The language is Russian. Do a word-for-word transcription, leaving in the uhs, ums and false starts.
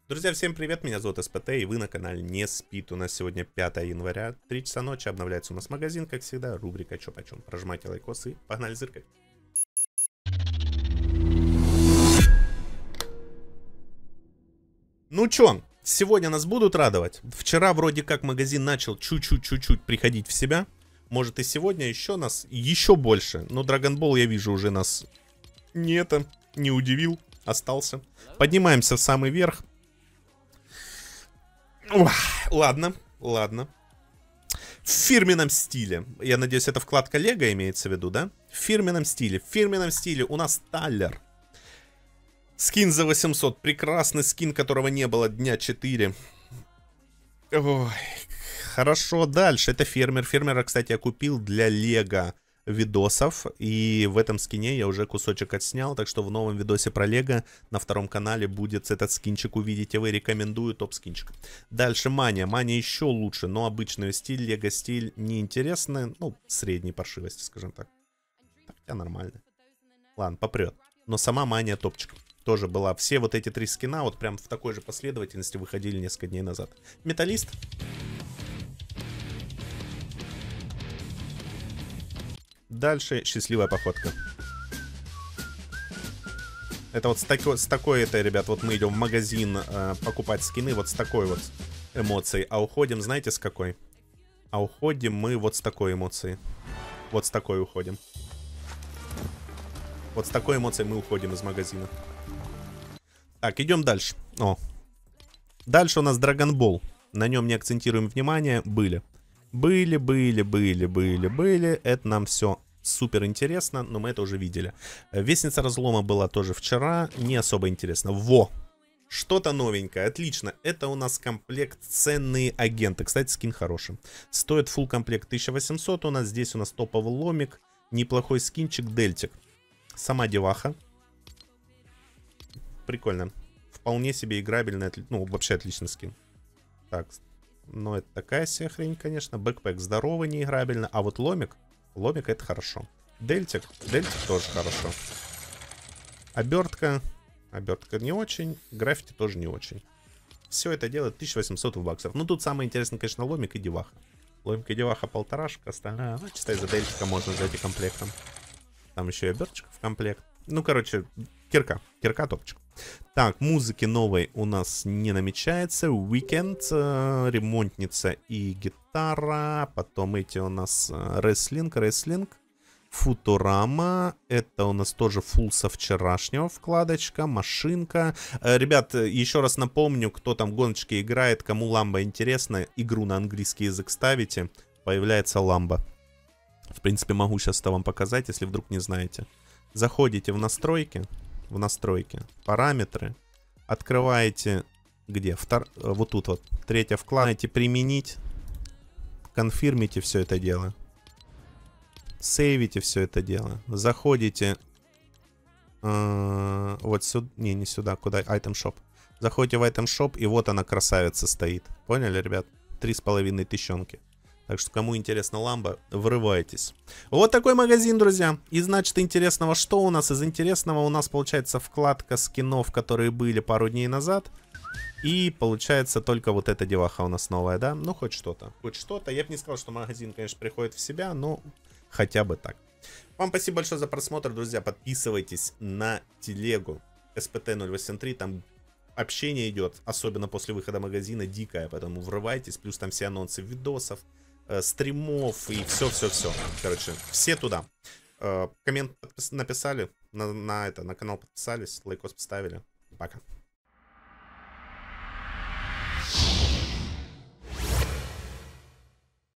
Друзья, всем привет, меня зовут СПТ, и вы на канале Не Спит. У нас сегодня пятое января, три часа ночи, обновляется у нас магазин, как всегда, рубрика «Чё почём?». Прожимайте лайкос и погнали зыркать. Ну чё, сегодня нас будут радовать? Вчера вроде как магазин начал чуть-чуть-чуть приходить в себя. Может и сегодня еще нас, еще больше. Но Dragon Ball, я вижу, уже нас не это, не удивил, остался. Поднимаемся в самый верх. Ух, ладно, ладно. В фирменном стиле. Я надеюсь, это вкладка Лего имеется в виду, да? В фирменном стиле. В фирменном стиле у нас Талер. Скин за восемьсот. Прекрасный скин, которого не было дня четыре. Ой, хорошо, дальше. Это фермер. Фермера, кстати, я купил для Лего видосов. И в этом скине я уже кусочек отснял. Так что в новом видосе про Лего на втором канале будет этот скинчик. Увидите вы. Рекомендую, топ-скинчик. Дальше Мания. Мания еще лучше, но обычный стиль. Лего стиль неинтересный. Ну, средней паршивости, скажем так. Хотя нормально. Ладно, попрет. Но сама Мания топчик. Тоже была. Все вот эти три скина вот прям в такой же последовательности выходили несколько дней назад. Металлист. Дальше счастливая походка. Это вот с такой, с такой это, ребят, вот мы идем в магазин э, покупать скины вот с такой вот эмоцией. А уходим, знаете, с какой? А уходим мы вот с такой эмоцией. Вот с такой уходим. Вот с такой эмоцией мы уходим из магазина. Так, идем дальше. О. Дальше у нас Dragon Ball. На нем не акцентируем внимание. Были. Были, были, были, были, были. Это нам все супер интересно, но мы это уже видели. Вестница разлома была тоже вчера. Не особо интересно. Во! Что-то новенькое. Отлично. Это у нас комплект ценные агенты. Кстати, скин хороший. Стоит full комплект тысяча восемьсот. У нас здесь у нас топовый ломик. Неплохой скинчик. Дельтик. Сама деваха. Прикольно. Вполне себе играбельный. Ну, вообще отличный скин. Так. Но это такая себе хрень, конечно. Бэкпэк здоровый, не играбельно. А вот ломик, ломик это хорошо. Дельтик, дельтик тоже хорошо. Обертка, обертка не очень. Граффити тоже не очень. Все это делает тысяча восемьсот баксов. Ну тут самое интересное, конечно, ломик и деваха. Ломик и деваха полторашка, остальная, ну, чисто из-за дельтика можно взять и комплектом. Там еще и оберточка в комплект. Ну, короче, кирка, кирка топчик. Так, музыки новой у нас не намечается. Weekend, э, ремонтница и гитара. Потом эти у нас э, рестлинг, рестлинг. Футурама. Это у нас тоже фулл со вчерашнего вкладочка. Машинка. Э, ребят, еще раз напомню, кто там в гоночке играет, кому ламба интересна, игру на английский язык ставите. Появляется ламба. В принципе, могу сейчас это вам показать, если вдруг не знаете. Заходите в настройки. В настройки. Параметры. Открываете. Где? Втор... Вот тут вот. Третья вкладываете. Применить. Конфирмите все это дело. Сейвите все это дело. Заходите. Э, вот сюда. Не, не сюда. Куда? Item Shop. Заходите в Item Shop. И вот она, красавица, стоит. Поняли, ребят? Три с половиной тысячонки. Так что, кому интересна ламба, врывайтесь. Вот такой магазин, друзья. И, значит, интересного что у нас? Из интересного у нас, получается, вкладка скинов, которые были пару дней назад. И, получается, только вот эта деваха у нас новая, да? Ну, хоть что-то. Хоть что-то. Я бы не сказал, что магазин, конечно, приходит в себя, но хотя бы так. Вам спасибо большое за просмотр, друзья. Подписывайтесь на телегу эс пэ тэ ноль восемь три. Там общение идет, особенно после выхода магазина, дикое. Поэтому врывайтесь. Плюс там все анонсы видосов, стримов и все-все-все. Короче, все туда. Коммент написали, на, на это, на канал подписались, лайкос поставили. Пока.